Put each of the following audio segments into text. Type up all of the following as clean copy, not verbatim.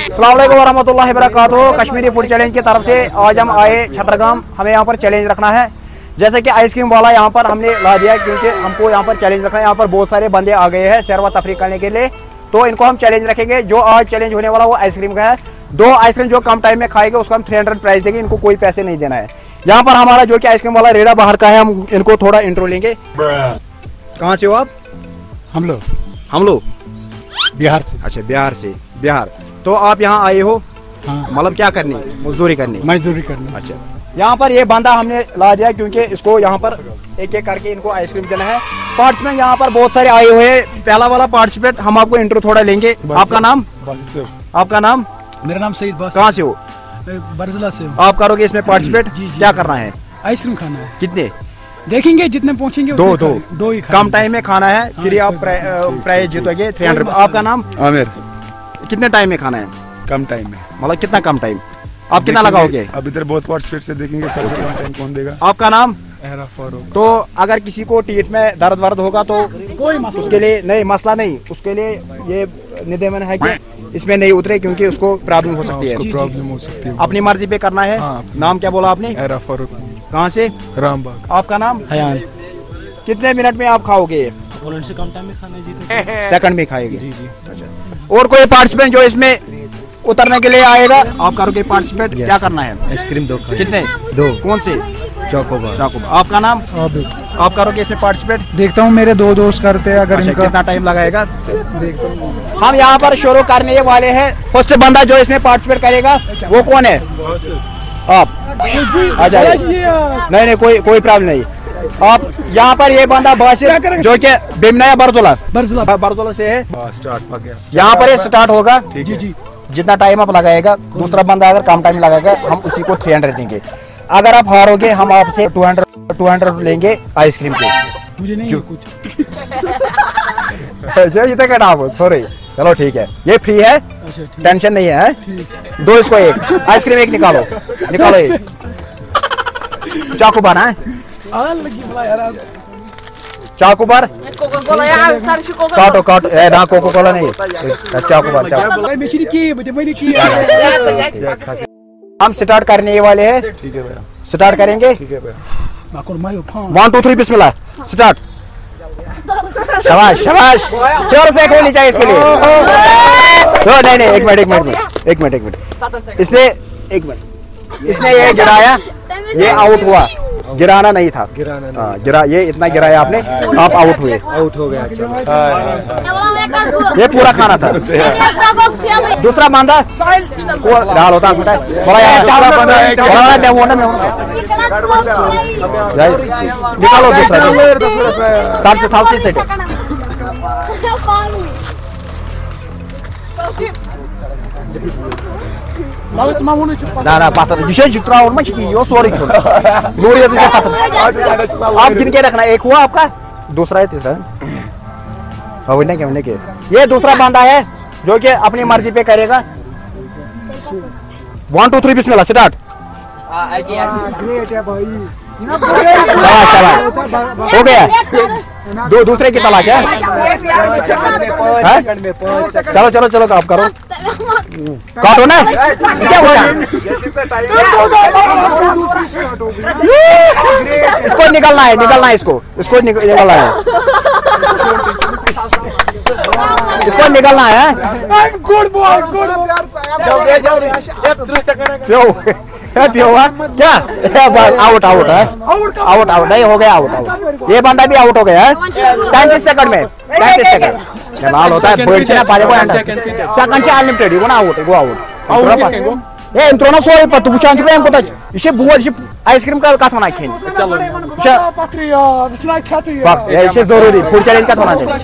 अस्सलाम वालेकुम वरहमतुल्लाहि वबरकातुहू। कश्मीरी फूड चैलेंज की तरफ से आज हम आए छतरगाम। हमें यहाँ पर चैलेंज रखना है। जैसे कि आइसक्रीम वाला यहाँ पर हमने ला दिया, क्योंकि हमको यहाँ पर चैलेंज रखना है। यहाँ पर बहुत सारे बंदे आ गए हैं सैर व तफरीह करने के लिए, तो इनको हम चैलेंज रखेंगे। जो आज चैलेंज होने वाला वो आइसक्रीम का है। 2 आइसक्रीम जो कम टाइम में खाएंगे उसको हम 300 प्राइस देंगे। इनको कोई पैसे नहीं देना है। यहाँ पर हमारा जो कि आइसक्रीम वाला रेडा बाहर का है, हम इनको थोड़ा इंट्रो लेंगे। कहाँ से हो आप? हम लोग बिहार से। अच्छा, बिहार से। बिहार तो आप यहाँ आए हो? हाँ। मतलब क्या करनी? मजदूरी करनी। अच्छा, यहाँ पर ये बंदा हमने ला दिया क्योंकि इसको यहाँ पर एक एक करके इनको आइसक्रीम देना है। पार्टिसिपेंट यहाँ पर बहुत सारे आए हुए हैं। पहला वाला पार्टिसिपेंट हम आपको इंट्रो थोड़ा लेंगे। आपका नाम? आपका नाम? मेरा नाम सईद बासित। कहाँ से हो? बरजला से। आप करोगे इसमें पार्टिसिपेट? क्या करना है? आइसक्रीम खाना है। कितने? देखेंगे जितने पहुँचेंगे। दो ही कम टाइम में खाना है, फिर आप प्राइज जीतोगे 300। आपका नाम? आमिर। कितने टाइम में खाना है? कम टाइम में। मतलब कितना कम टाइम? आप कितना लगाओगे? अब इधर बहुत पार्टिसिपेट से देखेंगे सब कितना टाइम कौन देगा। आपका नाम? तो अगर किसी को टीट में दर्द होगा तो कोई उसके लिए नहीं, मसला नहीं। उसके लिए ये निदेमन है कि इसमें नहीं उतरे, क्योंकि उसको प्रॉब्लम हो सकती है। प्रॉब्लम हो सकती है। अपनी मर्जी पे करना है। हाँ। नाम क्या बोला आपने? फारूक। कहाँ से? रामबाग। आपका नाम? हयान। कितने मिनट में आप खाओगे? से कम टाइम में खाना है। सेकंड में खाएंगे। और कोई पार्टिसिपेंट जो इसमें उतरने के लिए आएगा? आप करोगे पार्टिसिपेट? क्या करना है? आइसक्रीम 2। कितने? 2। कौन से? चॉकोबार। आपका नाम? आप करोगे इसमें पार्टिसिपेट? देखता हूँ मेरे 2 दोस्त करते हैं। अगर इनका कितना टाइम लगाएगा? हम यहाँ पर शुरू करने वाले हैं। फर्स्ट बंदा जो इसमें पार्टिसिपेट करेगा वो कौन है? आप आ जाइए। नहीं, कोई प्रॉब्लम नहीं। आप यहाँ पर ये बंदा बासित जो कि बिमना बरजुला से है। यहाँ पर ये स्टार्ट होगा। जी। जितना टाइम आप लगाएगा, दूसरा बंदा अगर कम टाइम लगाएगा हम उसी को 300 देंगे। अगर आप हारोगे हम आपसे 200 लेंगे आइसक्रीम के। मुझे नहीं कुछ क्या नाम? सॉरी, चलो ठीक है, ये फ्री है। टेंशन नहीं है। 2 इसको 1 आइसक्रीम 1 निकालो। एक चाकू बना है। चाकू बार काटो। ना कोको कोला नहीं, चाकू बार। हम स्टार्ट करने वाले हैं। ठीक है भैया। स्टार्ट करेंगे। ठीक है भैया। 1 2 3 बिस्मिल्लाह स्टार्ट। शाबाश। जोर से होनी चाहिए इसके लिए। तो नहीं, एक मिनट। इसने ये गिराया, ये आउट हुआ। गिराना नहीं था। ये इतना गिराया आपने, आप आउट हो गया। ये पूरा खाना था। दूसरा बंदा डाल होता निकालो। दूसरा ना पत्थर आप गिन के रखना। 1 हुआ आपका, दूसरा है, तीसरा के। ये दूसरा बंदा है जो कि अपनी मर्जी पे करेगा। 1 2 3 बिस्मिल्लाह स्टार्ट। हो गया। दूसरे की तलाश है। चलो आप करो। काटो ना। क्या होता है? इसको निकलना है। इसको निकलना है। क्या आउट है? आउट नहीं हो गया। आउट ये बंदा भी आउट हो गया है 35 सेकंड में। 35 सेकंड जमाल होता है। सेकंड से अनलिमिटेड गो आउट। ये इंट्रो ना सोई पत्तू चांस रे हमको तक इसे बुआ आइसक्रीम का कथ बना खेन। बस ये इसे जरूरी फूड चैलेंज का होना चाहिए।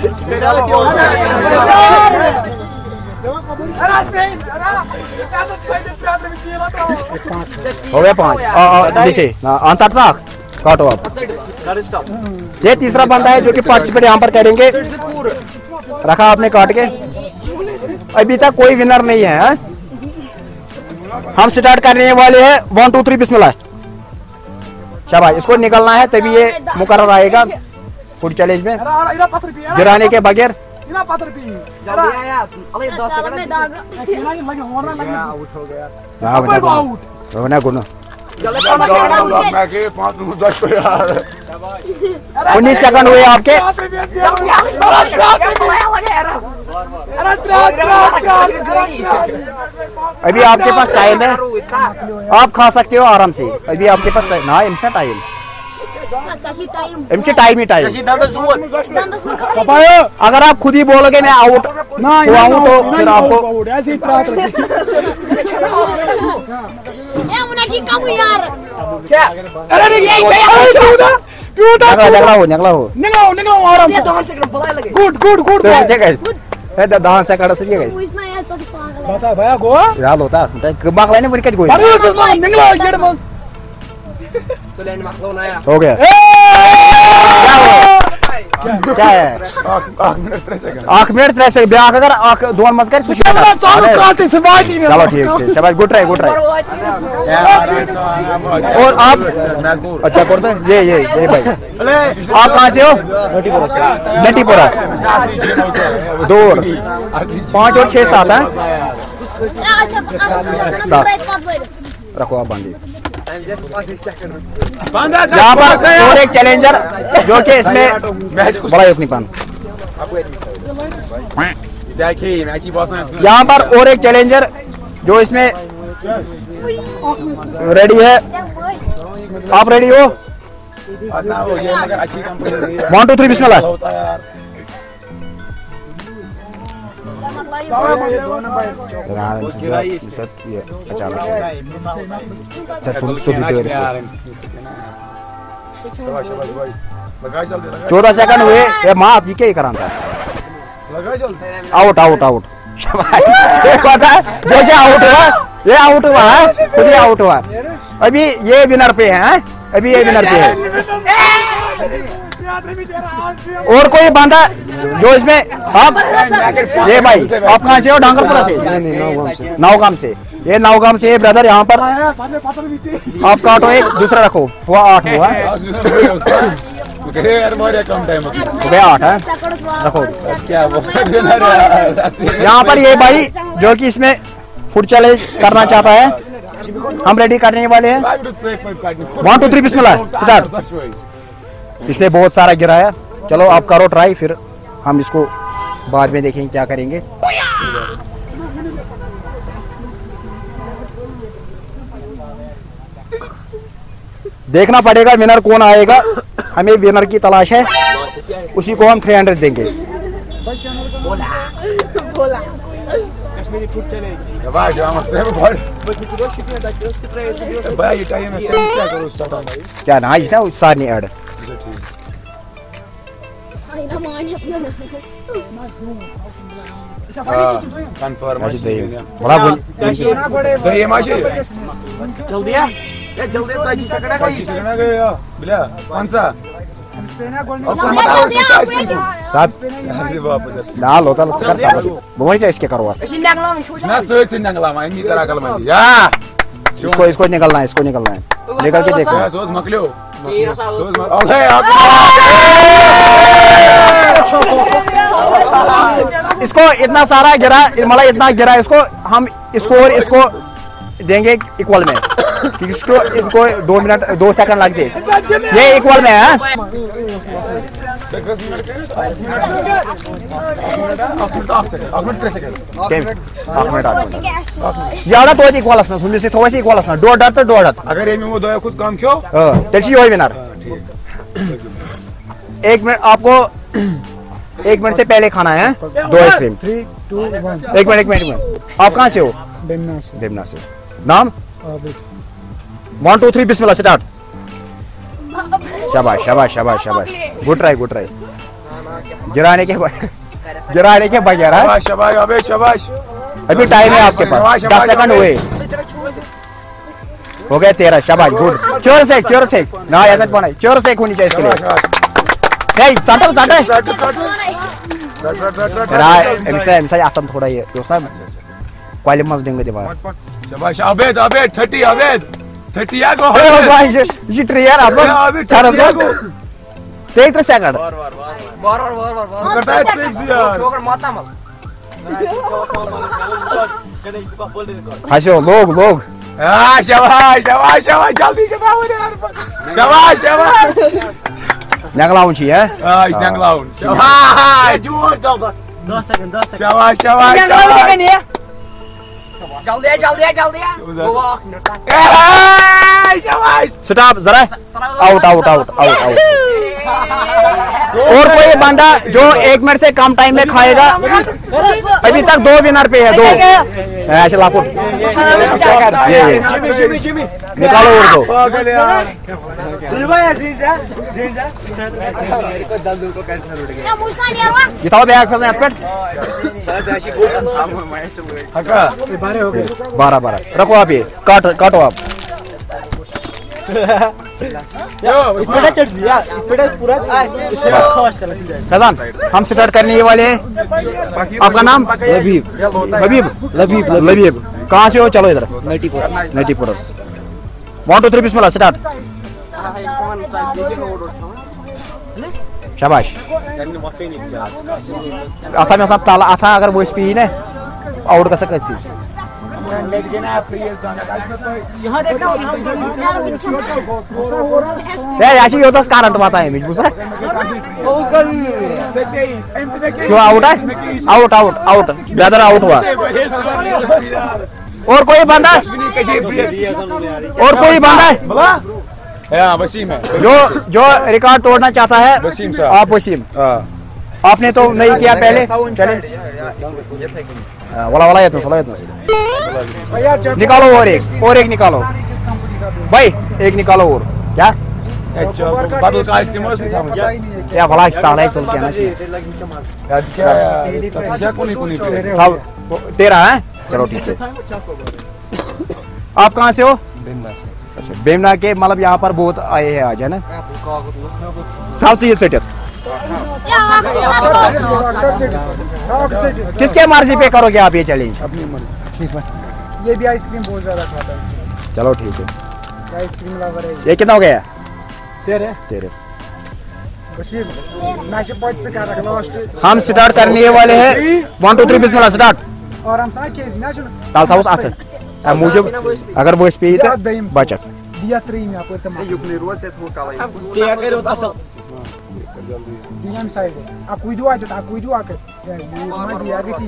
हो गया 5 नीचे आंसर साख काटो आप। ये तीसरा बंदा है जो कि पार्टिसिपेट यहाँ पर करेंगे। रखा आपने काट के। अभी तक कोई विनर नहीं है। हम स्टार्ट करने वाले हैं 1 2 3 बिस्मिल्लाह। शाबाश। इसको निकलना है तभी ये मुकर्रर आएगा फूड चैलेंज में। गिराने के बगैर इना पत्थर पी जल्दी आया अरे 10 सेकंड में दाग लगे होना लगे आउट हो गया आउट होना गुना मैं के 5 मिनट 10 यार 19 सेकंड हुए आपके। अभी आपके पास टाइम है, आप खा सकते हो आराम से। अभी आपके पास टाइम ना इनसे टाइम इनसे टाइम ही टाइम। अगर आप खुद ही बोलोगे मैं आउट हुआ हूँ तो फिर आपको ऐसे ही निकला हो निकलो आराम से। गुड गुड गुड 10 सेकंड से बस भैया गो यार होता बागला ने बड़ी कोई निकलो गेट बस हो गया। क्या है 8 मिनट 3 सेकंड 8 मिनट 3 सेकंड ब्याह अगर आंख दोन मत कर चलो ठीक शाबाश गुड ट्राई और आप अच्छा करते हैं ये भाई आप कहाँ से हो? नटीपुरा 2 और 5 और 6 7 है रखो आप बांधिए। यहाँ पर और एक चैलेंजर जो कि इसमें बड़ा नहीं पान। यहाँ पर और एक चैलेंजर जो इसमें रेडी है। आप रेडी हो? 1 2 3 बिस्मिल्लाह। चौदह सेकंड हुए ये माँ आपकी क्या करान था आउट आउट आउट पता है जो क्या आउट हुआ ये आउट हुआ है खुद ही आउट हुआ। अभी ये विनर पे है अभी ये विनर पे है। और कोई बांधा जो इसमें आप ये भाई आप कहाँ से हो? डांगरपुरा से नौगाम से ये नौगाम से ब्रदर यहाँ पर आप काटो एक दूसरा रखो हुआ 8 हुआ हो गया 8 है रखो। यहाँ पर ये भाई जो कि इसमें फुट चैलेंज करना चाहता है हम रेडी करने वाले हैं। 1 2 3 बिस्मिल्लाह स्टार्ट। इसने बहुत सारा गिराया चलो आप करो ट्राई फिर हम इसको बाद में देखेंगे क्या करेंगे। देखना पड़ेगा विनर कौन आएगा। हमें विनर की तलाश है उसी को हम 300 देंगे। क्या ना ना सारी ऐड इसके करो इसको निकलना है निकल के देखो। इसको इतना सारा गिरा मतलब इतना गिरा इसको हम इसको देंगे इक्वल में क्योंकि इसको इनको 2 मिनट 2 सेकंड लगते ये इक्वल में है। ज्यादा तो इक्वल से थोड़ा इक्वल डोड़ अगर ये वो दो खुद काम क्यों तेजी वही विनर। 1 मिनट आपको 1 मिनट से पहले खाना है 2 आइसक्रीम। 3 2 1 एक मिनट आप कहाँ से हो? देवना से। नाम 1 2 3 बिस्मिल्लाह स्टार्ट। शाबाश शाबाश शाबाश शाबाश गुड ट्राई गिराने के बगैर शाबाश अभी टाइम है आपके पास 10 सेकंड हुए हो गए 13। शाबाश गुड चोर से ना ऐसा बनाई चोर से होनी चाहिए इसके लिए आसम थोड़ा ये क्वालिटी मज देंगे दीवार। शाबाश अबेद 30 यागो ये ट्रियर अब 3 सेकंड करता है ट्रिप्स यार हंसो लोग शाबाश शाबाश शाबाश जल्दी जनाब यार शाबाश शाबाश नगलाउन छी है नंगलाउन शाबाश जोर दो 10 सेकंड शाबाश शाबाश जल्दी शाबाश स्टॉप जरा आउट और कोई बंदा जो 1 मिनट से कम टाइम में खाएगा अभी तक 2 विनर पे है 2 ऐसे लाखों ये निकालो और 2 ये तो बैग फंसा है पेट 12 रखो आप ये काटो आप फैजान हम स्टार्ट करने वाले हैं आपका नाम लबीब कहाँ से हो चलो इधर नटीपुरा 1 2 3 बिस्मिल्लाह स्टार्ट शाबाश अथा में सब ताला अथा अगर वो स्पी ने आउट कर सकते हैं याशी यो तो करंट माता है मिज बुसा क्यों आउट है आउट ब्रदर आउट हुआ और कोई बंदा वसीम है जो रिकॉर्ड तोड़ना चाहता है वसीम साहब आप वसीम आपने तो नहीं किया पहले चले वाला ये तो निकालो और एक निकालो भाई एक निकालो और क्या बादल का आइसक्रीम या भला साला चल के आना चाहिए तेरा है चलो ठीक है आप कहाँ से हो बेमना के मतलब यहाँ पर बहुत आए हैं आज है ना किसके मर्जी पे करोगे आप ये चैलेंज अपनी मर्जी ये भी आइसक्रीम बहुत ज्यादा खाता है चलो ठीक है आइसक्रीम लवर है ये कितना हो गया तेरे हम स्टार्ट करने वाले हैं 1 2 3 बिस्मिल्लाह स्टार्ट और हम साथ केस ना चलो ताल था उस आसन मुझे अगर वो स्पीड है बचत दिया 3 में आपको तमाम युक्ति रोज से थोड़ा काला दिया करो असल दिया साइड आपको दो आ जाता आपको दो आके ये दिया किसी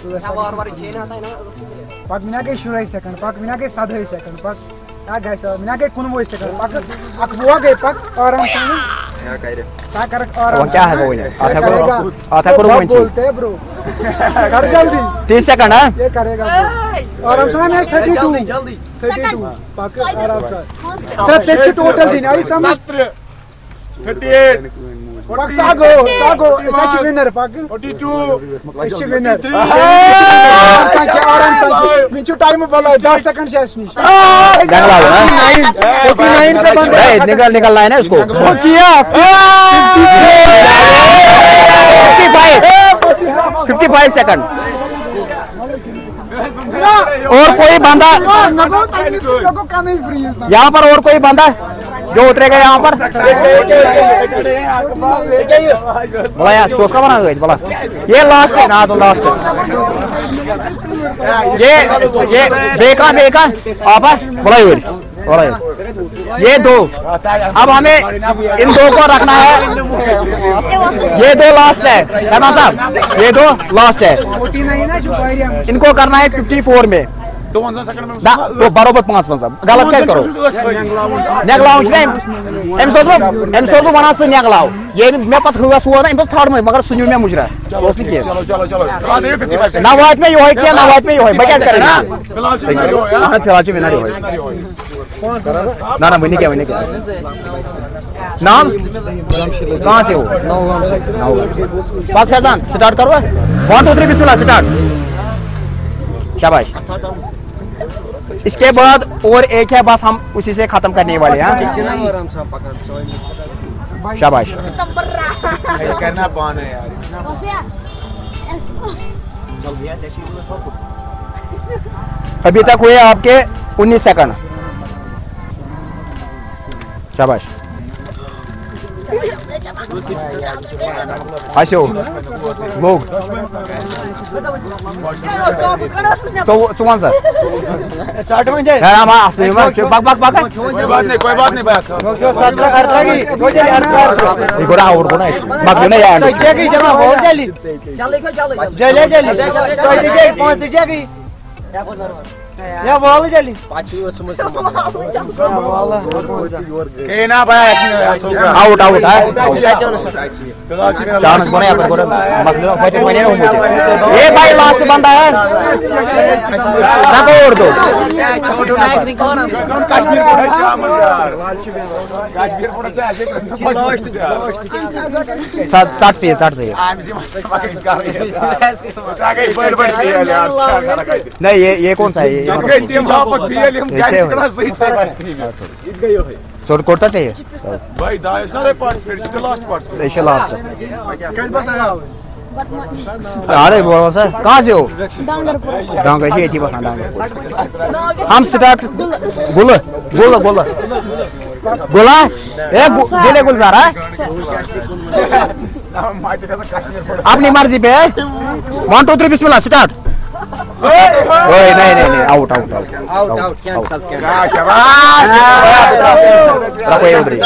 पाक मिना के शुरू सेकंड पाक मिना के 7 सेकंड पाक आ गए सर मिना के 9 सेकंड पाक अकबुआ गए पाक आराम से क्या कह रहे क्या कर और क्या है वो आता करो बोलते हैं ब्रो कर जल्दी 30 सेकंड है ये करेगा और हम सुना मैच 32 पाक आराम से 36 टोटल दिन आई समझ 38 पाक सागो सच विनर पाक 42 सच विनर संख्या आराम से मिंचू टाइम बोला 10 सेकंड से निश जंगला है 49 पे बंद निकलना है ना इसको वो किया 55 सेकंड और कोई बंदा यहाँ पर और कोई बंदा जो उतरेगा यहाँ पर बोला यार चोस का बना गई बोला ये लास्ट है ना तो लास्ट ये बेका आप बोला ये 2 अब हमें इन 2 को रखना है ये 2 लास्ट है साहब ये 2 लास्ट है इनको करना है 54 में तो बरोबर 5 गलत क्या करो नगलाउ वना नगलाउ ये मे पे हस वो ना थर्ड में मगर सुन मे मुजरा ना वात में यो क्या ना वात में यो क्या करें फिलहाल विनर यो ना वन क्या नाम कहाँ से हो पाक फैजान स्टार्ट करो 1 2 3 बिस्मिल्लाह स्टार्ट शाबाश इसके बाद और एक है बस हम उसी से खत्म करने वाले हैं शाबाश करना पाना यार अभी तक हुए आपके 19 सेकंड शाबाश आशो मोग चौवन सर 60 में जाए हाँ हाँ असली में बक बक बक कोई बात नहीं भैया 17 18 की हो जाए 18 इकोड़ा और कोड़ा बक नहीं यार जगी जमा बहुत जल्दी जल्दी जल्दी चल दीजिए 5 दीजिए की या बोल जल्दी के ना भैया आउट आउट है चांस बने यहाँ पर कोड़ा बक लो फाइट बने ना ये भाई लास्ट बंदा है और दो कश्मीर को शाम यार कश्मीर को साठ चाहिए नहीं ये कौन सा है ये छोड़ कोटा चाहिए भाई दाइस ना पार्टिसिपेट लास्ट पार्टिसिपेट लास्ट अरे बोलो सर कहाँ से हो डांगर ही थी बस डांगर हम स्टार्ट गुल गुल गुल गुला ए गुले गुलजार है अपनी मर्जी पे 1 2 3 बिस्मिल्लाह स्टार्ट ओए नहीं आउट कैंसिल शाबाश रखो ये उधर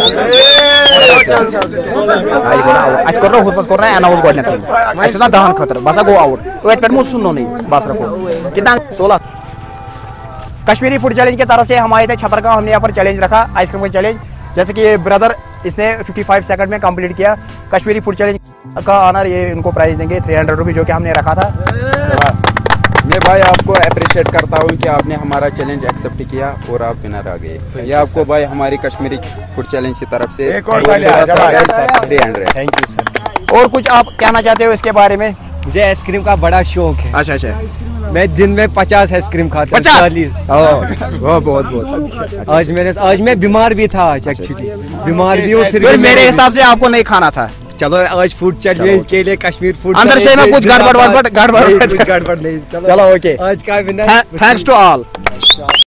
आज कर रहा हूँ बस कर रहा है अनाउंस करने के ऐसे ना दहन खतर बस गो आउट वेट पर मुझ सुनो नहीं बस रखो कितना 16 कश्मीरी फूड चैलेंज की तरफ से हम आए थे छतरगांव हमने यहाँ पर चैलेंज रखा आइसक्रीम का चैलेंज जैसे कि ये ब्रदर इसने 55 सेकंड में कंप्लीट किया कश्मीरी फूड चैलेंज का ऑनर ये इनको प्राइस देंगे 300 रुपये जो कि हमने रखा था मैं भाई आपको अप्रिशिएट करता हूँ कि आपने हमारा चैलेंज एक्सेप्ट किया और आप विनर आ गए। ये आपको भाई हमारी कश्मीरी फूड चैलेंज की तरफ से 300। Thank you sir. और कुछ आप कहना चाहते हो इसके बारे में? मुझे आइसक्रीम का बड़ा शौक है। अच्छा मैं दिन में 50 आइसक्रीम खाता हूँ। 40 बहुत आज मैं बीमार भी था एक्चुअली बीमार भी हूँ फिर मेरे हिसाब से आपको नहीं खाना था। चलो आज फूड चैलेंज के लिए कश्मीर फूड अंदर से मैं कुछ गड़बड़ नहीं चलो ओके आज का विनर थैंक्स टू ऑल।